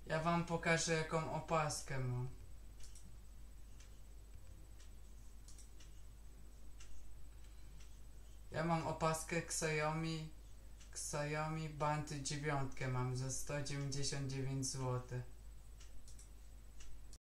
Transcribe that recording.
Ja wam pokażę jaką opaskę mam. Ja mam opaskę Xiaomi Band 9 mam za 199 zł.